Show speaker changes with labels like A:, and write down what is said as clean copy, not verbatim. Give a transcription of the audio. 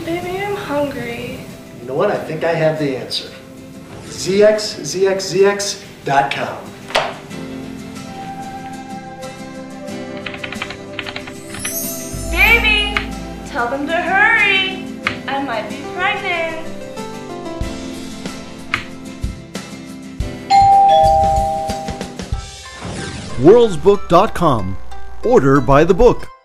A: Baby, I'm hungry.
B: You know what? I think I have the answer. ZXZXZX.com.
A: Baby, tell them to hurry. I might be pregnant.
C: Worldsbook.com. Order by the book.